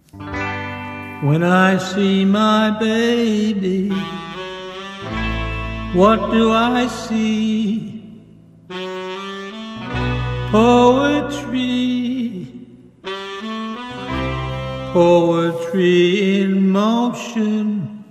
When I see my baby, what do I see? Poetry, poetry in motion,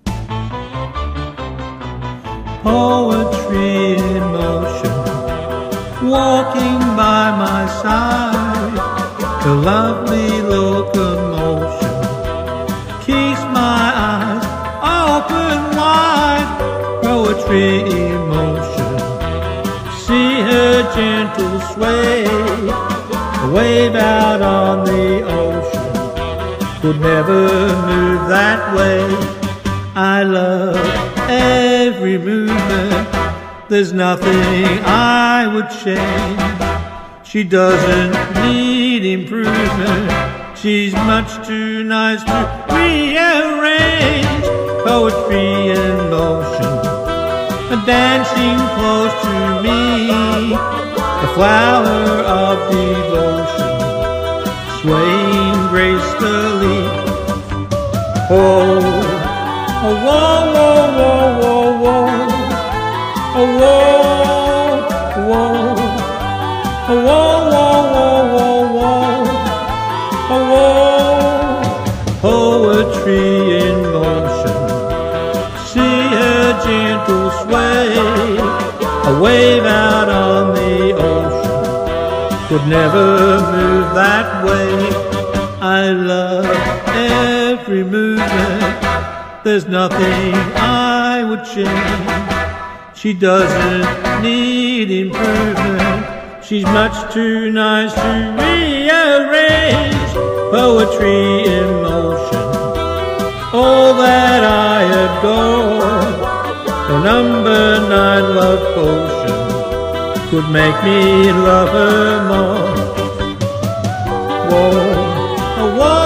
poetry in motion, walking by my side, the lovely locomotion keeps my eyes open wide. Poetry in motion, see her gentle sway, a wave out on the ocean could never move that way. I love every movement, there's nothing I would change. She doesn't need improvement, she's much too nice to rearrange. Poetry in motion, dancing close to me, the flower of devotion, swaying gracefully. Oh, oh, whoa, whoa, whoa, whoa, whoa, oh, whoa, whoa, oh, whoa, whoa, whoa, whoa, oh, whoa. Poetry in motion, see her gentle sway, a wave out on the ocean could never move that way. I love every movement, there's nothing I would change. She doesn't need improvement, she's much too nice to rearrange. Poetry in motion, all that I adore, the number 9 love potion could make me love her more. Whoa, whoa.